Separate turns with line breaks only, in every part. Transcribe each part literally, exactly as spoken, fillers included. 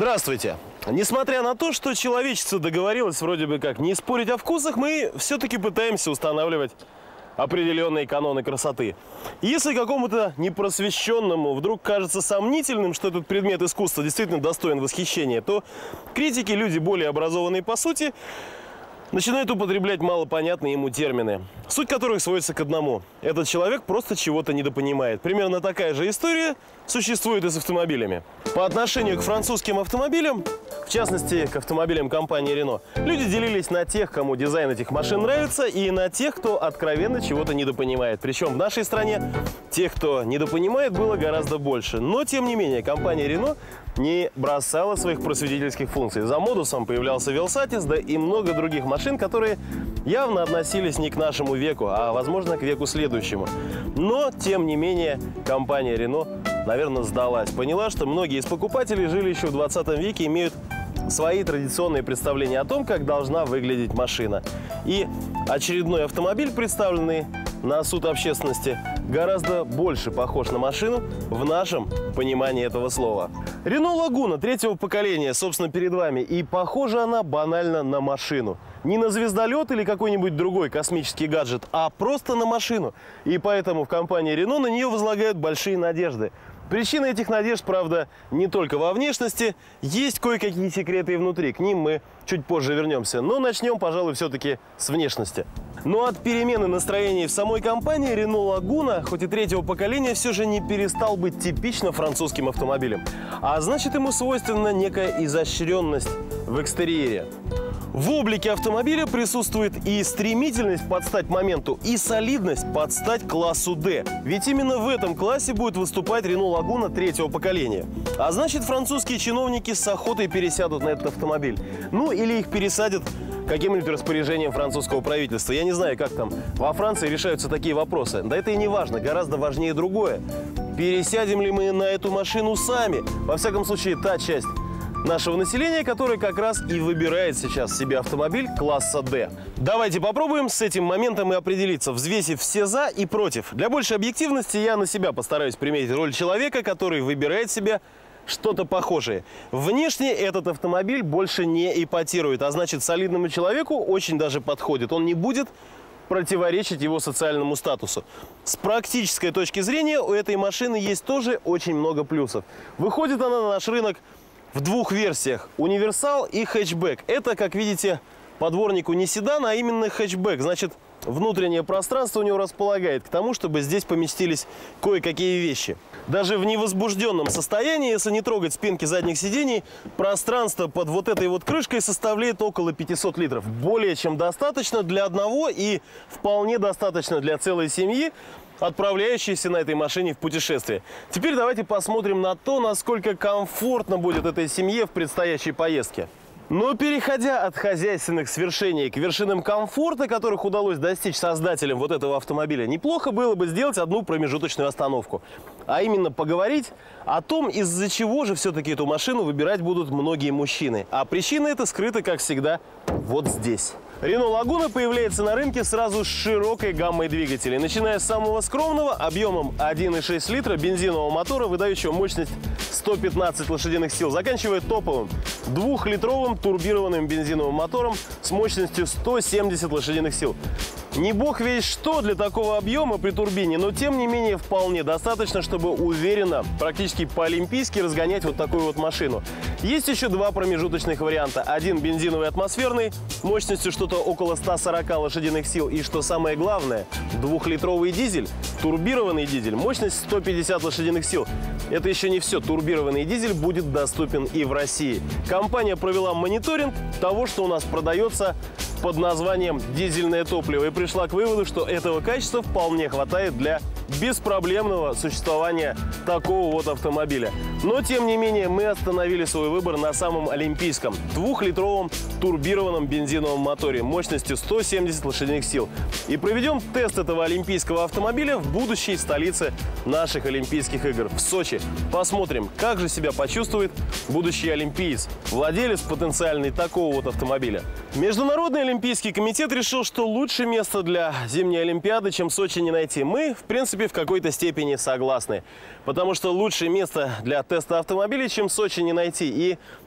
Здравствуйте! Несмотря на то, что человечество договорилось вроде бы как не спорить о вкусах, мы все-таки пытаемся устанавливать определенные каноны красоты. Если какому-то непросвещенному вдруг кажется сомнительным, что этот предмет искусства действительно достоин восхищения, то критики, люди более образованные по сути, начинают употреблять малопонятные ему термины, суть которых сводится к одному. Этот человек просто чего-то недопонимает. Примерно такая же история существует и с автомобилями. По отношению к французским автомобилям, в частности, к автомобилям компании Renault, люди делились на тех, кому дизайн этих машин нравится, и на тех, кто откровенно чего-то недопонимает. Причем в нашей стране тех, кто недопонимает, было гораздо больше. Но, тем не менее, компания Renault не бросала своих просветительских функций. За модусом появлялся Велсатис, да и много других машин, которые явно относились не к нашему веку, а, возможно, к веку следующему. Но, тем не менее, компания Renault, наверное, сдалась. Поняла, что многие из покупателей жили еще в двадцатом веке, имеют свои традиционные представления о том, как должна выглядеть машина. И очередной автомобиль, представленный на суд общественности, гораздо больше похож на машину в нашем понимании этого слова. Renault Laguna третьего поколения, собственно, перед вами. И похожа она банально на машину. Не на звездолет или какой-нибудь другой космический гаджет, а просто на машину. И поэтому в компании Renault на нее возлагают большие надежды. Причина этих надежд, правда, не только во внешности. Есть кое-какие секреты и внутри. К ним мы чуть позже вернемся. Но начнем, пожалуй, все-таки с внешности. Но от перемены настроения в самой компании Renault Laguna, хоть и третьего поколения, все же не перестал быть типично французским автомобилем. А значит, ему свойственна некая изощренность в экстерьере. В облике автомобиля присутствует и стремительность под стать моменту, и солидность под стать классу D. Ведь именно в этом классе будет выступать Renault Laguna третьего поколения. А значит, французские чиновники с охотой пересядут на этот автомобиль. Ну, или их пересадят каким-нибудь распоряжением французского правительства. Я не знаю, как там во Франции решаются такие вопросы. Да это и не важно, гораздо важнее другое. Пересядем ли мы на эту машину сами? Во всяком случае, та часть нашего населения, которое как раз и выбирает сейчас себе автомобиль класса D. Давайте попробуем с этим моментом и определиться, взвесив все за и против. Для большей объективности я на себя постараюсь примерить роль человека, который выбирает себе что-то похожее. Внешне этот автомобиль больше не ипотирует, а значит, солидному человеку очень даже подходит. Он не будет противоречить его социальному статусу. С практической точки зрения у этой машины есть тоже очень много плюсов. Выходит она на наш рынок в двух версиях – универсал и хэтчбэк. Это, как видите, по дворнику не седан, а именно хэтчбэк. Значит, внутреннее пространство у него располагает к тому, чтобы здесь поместились кое-какие вещи. Даже в невозбужденном состоянии, если не трогать спинки задних сидений, пространство под вот этой вот крышкой составляет около пятисот литров. Более чем достаточно для одного и вполне достаточно для целой семьи, отправляющиеся на этой машине в путешествие. Теперь давайте посмотрим на то, насколько комфортно будет этой семье в предстоящей поездке. Но переходя от хозяйственных свершений к вершинам комфорта, которых удалось достичь создателям вот этого автомобиля, неплохо было бы сделать одну промежуточную остановку. А именно поговорить о том, из-за чего же все-таки эту машину выбирать будут многие мужчины. А причина эта скрыта, как всегда, вот здесь. Renault Laguna появляется на рынке сразу с широкой гаммой двигателей, начиная с самого скромного объемом один и шесть литра бензинового мотора, выдающего мощность сто пятнадцать лошадиных сил, заканчивая топовым двухлитровым турбированным бензиновым мотором с мощностью сто семьдесят лошадиных сил. Не бог весть что для такого объема при турбине, но тем не менее вполне достаточно, чтобы уверенно, практически по-олимпийски разгонять вот такую вот машину. Есть еще два промежуточных варианта. Один бензиновый атмосферный, мощностью что-то около ста сорока лошадиных сил. И что самое главное, двухлитровый дизель, турбированный дизель, мощность сто пятьдесят лошадиных сил. Это еще не все. Турбированный дизель будет доступен и в России. Компания провела мониторинг того, что у нас продается под названием дизельное топливо, и пришла к выводу, что этого качества вполне хватает для беспроблемного существования такого вот автомобиля. Но, тем не менее, мы остановили свой выбор на самом олимпийском двухлитровом турбированном бензиновом моторе мощностью сто семьдесят лошадиных сил. И проведем тест этого олимпийского автомобиля в будущей столице наших Олимпийских игр в Сочи. Посмотрим, как же себя почувствует будущий олимпиец, владелец потенциальный такого вот автомобиля. Международный олимпийский комитет решил, что лучше место для зимней Олимпиады, чем Сочи, не найти. Мы, в принципе, в какой-то степени согласны, потому что лучшее место для теста автомобилей, чем Сочи, не найти. И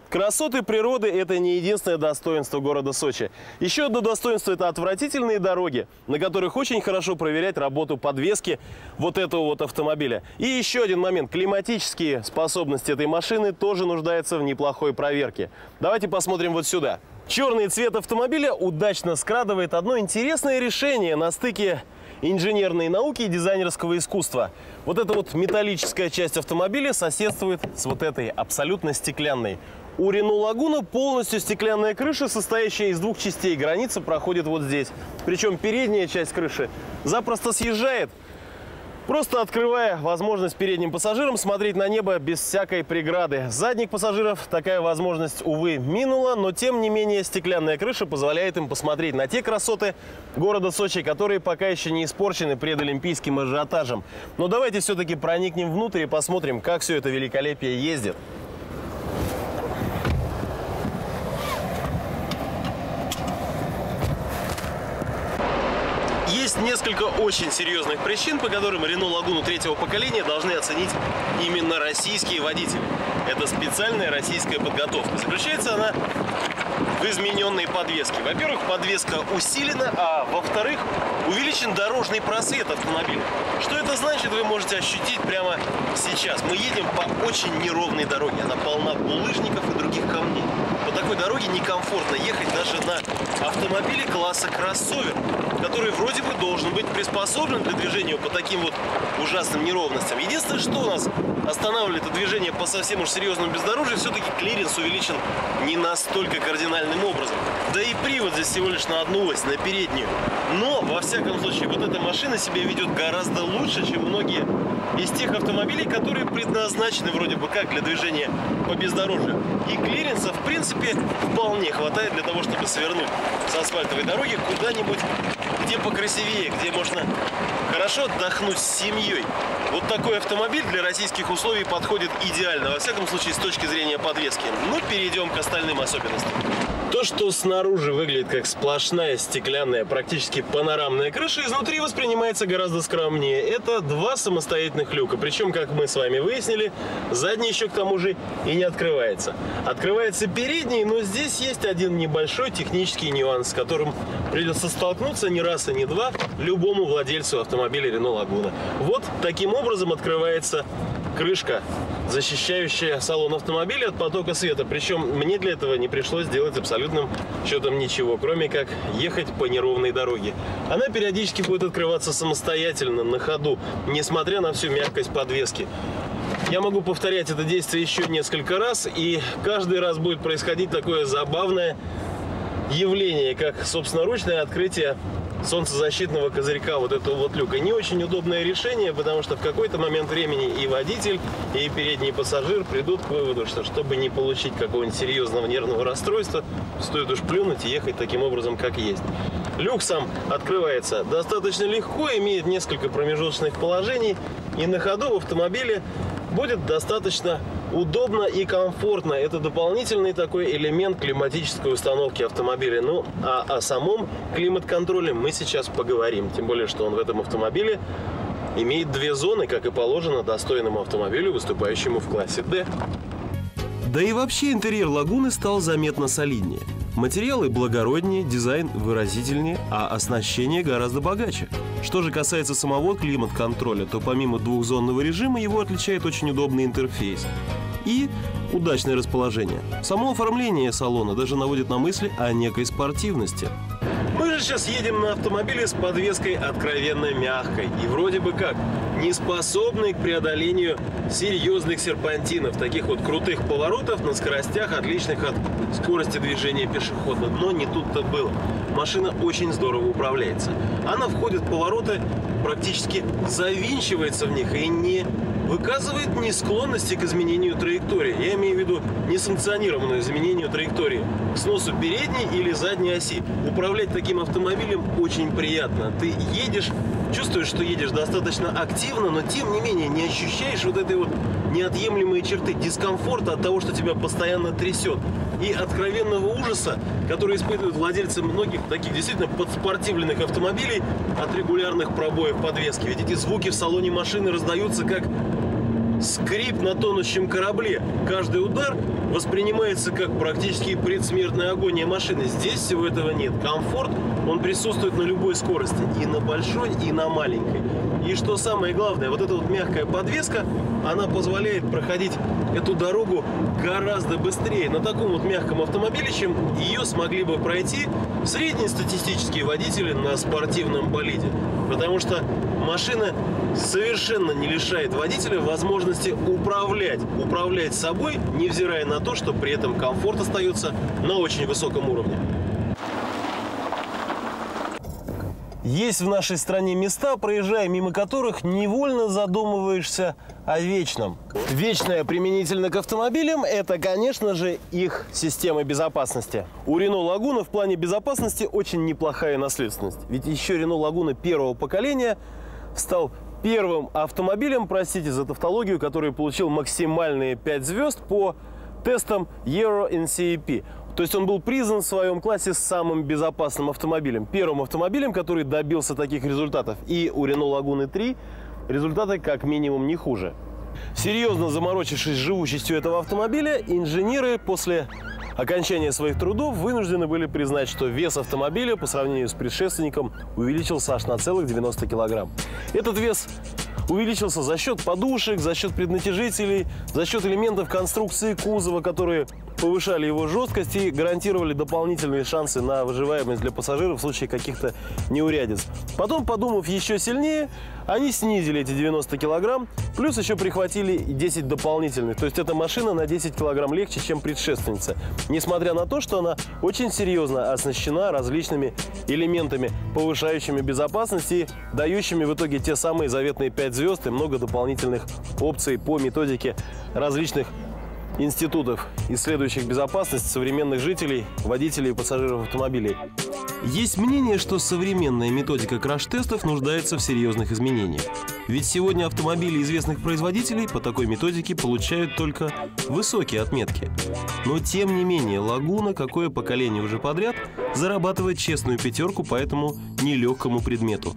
Красоты природы – это не единственное достоинство города Сочи. Еще одно достоинство – это отвратительные дороги, на которых очень хорошо проверять работу подвески вот этого вот автомобиля. И еще один момент. Климатические способности этой машины тоже нуждаются в неплохой проверке. Давайте посмотрим вот сюда. Черный цвет автомобиля удачно скрадывает одно интересное решение на стыке инженерной науки и дизайнерского искусства. Вот эта вот металлическая часть автомобиля соседствует с вот этой абсолютно стеклянной. У Renault Laguna полностью стеклянная крыша, состоящая из двух частей. Граница проходит вот здесь. Причем передняя часть крыши запросто съезжает, просто открывая возможность передним пассажирам смотреть на небо без всякой преграды. Задних пассажиров такая возможность, увы, минула, но тем не менее стеклянная крыша позволяет им посмотреть на те красоты города Сочи, которые пока еще не испорчены предолимпийским ажиотажем. Но давайте все-таки проникнем внутрь и посмотрим, как все это великолепие ездит. Есть несколько очень серьезных причин, по которым Renault Laguna третьего поколения должны оценить именно российские водители. Это специальная российская подготовка. Заключается она в измененной подвеске. Во-первых, подвеска усилена, а во-вторых, увеличен дорожный просвет автомобиля. Что это значит, вы можете ощутить прямо сейчас. Мы едем по очень неровной дороге. Она полна булыжников и других камней. По такой дороге некомфортно ехать даже на автомобиле класса кроссовер, который вроде бы должен быть приспособлен для движения по таким вот ужасным неровностям. Единственное, что у нас останавливает это движение по совсем уж серьезному бездорожью, все-таки клиренс увеличен не настолько кардинальным образом. Да и привод здесь всего лишь на одну ось, на переднюю. Но, во всяком случае, вот эта машина себя ведет гораздо лучше, чем многие из тех автомобилей, которые предназначены вроде бы как для движения по бездорожью. И клиренса, в принципе, вполне хватает для того, чтобы свернуть с асфальтовой дороги куда-нибудь, где покрасивее, где можно хорошо отдохнуть с семьей. Вот такой автомобиль для российских условий подходит идеально, во всяком случае, с точки зрения подвески. Ну, перейдем к остальным особенностям. То, что снаружи выглядит как сплошная стеклянная, практически панорамная крыша, изнутри воспринимается гораздо скромнее. Это два самостоятельных люка. Причем, как мы с вами выяснили, задний еще к тому же и не открывается. Открывается передний, но здесь есть один небольшой технический нюанс, с которым придется столкнуться не раз и не два любому владельцу автомобиля Renault Laguna. Вот таким образом открывается крышка, защищающая салон автомобиля от потока света. Причем мне для этого не пришлось делать абсолютным счетом ничего, кроме как ехать по неровной дороге. Она периодически будет открываться самостоятельно, на ходу, несмотря на всю мягкость подвески. Я могу повторять это действие еще несколько раз, и каждый раз будет происходить такое забавное явление, как собственноручное открытие солнцезащитного козырька вот этого вот люка. Не очень удобное решение, потому что в какой-то момент времени и водитель, и передний пассажир придут к выводу, что чтобы не получить какого-нибудь серьезного нервного расстройства, стоит уж плюнуть и ехать таким образом, как есть. Люк сам открывается достаточно легко, имеет несколько промежуточных положений, и на ходу в автомобиле будет достаточно удобно и комфортно. Это дополнительный такой элемент климатической установки автомобиля. Ну, а о самом климат-контроле мы сейчас поговорим. Тем более, что он в этом автомобиле имеет две зоны, как и положено достойному автомобилю, выступающему в классе D. Да и вообще интерьер Лагуны стал заметно солиднее. Материалы благороднее, дизайн выразительнее, а оснащение гораздо богаче. Что же касается самого климат-контроля, то помимо двухзонного режима его отличает очень удобный интерфейс и удачное расположение. Само оформление салона даже наводит на мысли о некой спортивности. Мы же сейчас едем на автомобиле с подвеской откровенно мягкой и вроде бы как не способной к преодолению серьезных серпантинов, таких вот крутых поворотов на скоростях, отличных от скорости движения пешехода. Но не тут-то было. Машина очень здорово управляется. Она входит в повороты, практически завинчивается в них и не выказывает ни склонности к изменению траектории. Я имею в виду несанкционированную изменению траектории к сносу передней или задней оси. Управлять таким автомобилем очень приятно. Ты едешь, чувствуешь, что едешь достаточно активно, но тем не менее не ощущаешь вот этой вот неотъемлемой черты дискомфорта от того, что тебя постоянно трясет. И откровенного ужаса, который испытывают владельцы многих таких действительно подспортивленных автомобилей от регулярных пробоев подвески. Ведь эти звуки в салоне машины раздаются как скрип на тонущем корабле. Каждый удар воспринимается как практически предсмертная агония машины. Здесь всего этого нет. Комфорт, он присутствует на любой скорости. И на большой, и на маленькой. И что самое главное, вот эта вот мягкая подвеска, она позволяет проходить эту дорогу гораздо быстрее на таком вот мягком автомобиле, чем ее смогли бы пройти среднестатистические водители на спортивном болиде. Потому что машина совершенно не лишает водителя возможности управлять, управлять собой, невзирая на то, что при этом комфорт остается на очень высоком уровне. Есть в нашей стране места, проезжая мимо которых, невольно задумываешься о вечном. Вечное применительно к автомобилям – это, конечно же, их система безопасности. У Renault Laguna в плане безопасности очень неплохая наследственность. Ведь еще Renault Laguna первого поколения стал первым автомобилем, простите за тавтологию, который получил максимальные пять звезд по тестам Euro эн си эй пи. То есть он был признан в своем классе самым безопасным автомобилем. Первым автомобилем, который добился таких результатов. И у Renault Laguna три результаты как минимум не хуже. Серьезно заморочившись живучестью этого автомобиля, инженеры после окончания своих трудов вынуждены были признать, что вес автомобиля по сравнению с предшественником увеличился аж на целых девяносто килограмм. Этот вес увеличился за счет подушек, за счет преднатяжителей, за счет элементов конструкции кузова, которые повышали его жесткость и гарантировали дополнительные шансы на выживаемость для пассажиров в случае каких-то неурядиц. Потом, подумав еще сильнее, они снизили эти девяносто килограмм, плюс еще прихватили десять дополнительных. То есть эта машина на десять килограмм легче, чем предшественница. Несмотря на то, что она очень серьезно оснащена различными элементами, повышающими безопасность и дающими в итоге те самые заветные пять звезд и много дополнительных опций по методике различных институтов, исследующих безопасность современных жителей, водителей и пассажиров автомобилей. Есть мнение, что современная методика краш-тестов нуждается в серьезных изменениях. Ведь сегодня автомобили известных производителей по такой методике получают только высокие отметки. Но тем не менее, Лагуна, какое поколение уже подряд, зарабатывает честную пятерку по этому нелегкому предмету.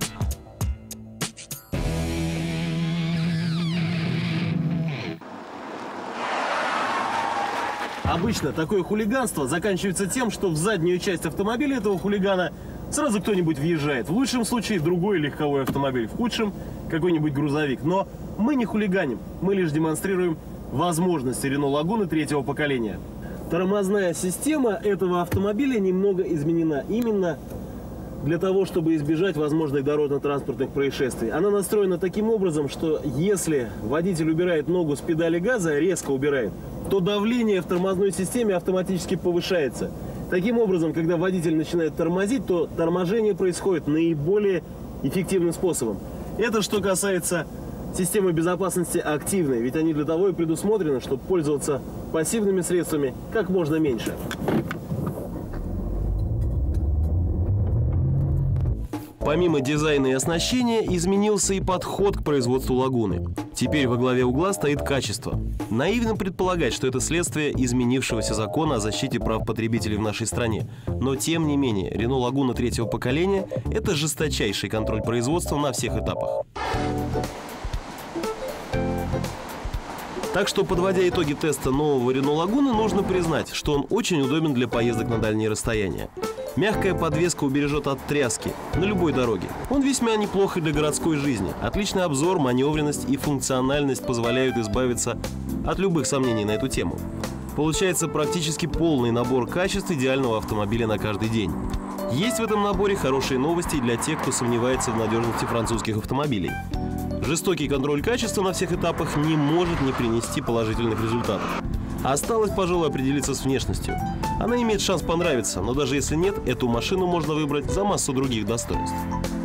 Обычно такое хулиганство заканчивается тем, что в заднюю часть автомобиля этого хулигана сразу кто-нибудь въезжает. В лучшем случае другой легковой автомобиль, в худшем какой-нибудь грузовик. Но мы не хулиганим, мы лишь демонстрируем возможности Renault Laguna третьего поколения. Тормозная система этого автомобиля немного изменена именно для того, чтобы избежать возможных дорожно-транспортных происшествий. Она настроена таким образом, что если водитель убирает ногу с педали газа, резко убирает, то давление в тормозной системе автоматически повышается. Таким образом, когда водитель начинает тормозить, то торможение происходит наиболее эффективным способом. Это что касается системы безопасности активной, ведь они для того и предусмотрены, чтобы пользоваться пассивными средствами как можно меньше. Помимо дизайна и оснащения, изменился и подход к производству Лагуны. Теперь во главе угла стоит качество. Наивно предполагать, что это следствие изменившегося закона о защите прав потребителей в нашей стране. Но тем не менее, Renault Laguna третьего поколения – это жесточайший контроль производства на всех этапах. Так что, подводя итоги теста нового Renault Laguna, нужно признать, что он очень удобен для поездок на дальние расстояния. Мягкая подвеска убережет от тряски на любой дороге. Он весьма неплох и для городской жизни. Отличный обзор, маневренность и функциональность позволяют избавиться от любых сомнений на эту тему. Получается практически полный набор качеств идеального автомобиля на каждый день. Есть в этом наборе хорошие новости для тех, кто сомневается в надежности французских автомобилей. Жестокий контроль качества на всех этапах не может не принести положительных результатов. Осталось, пожалуй, определиться с внешностью. Она имеет шанс понравиться, но даже если нет, эту машину можно выбрать за массу других достоинств.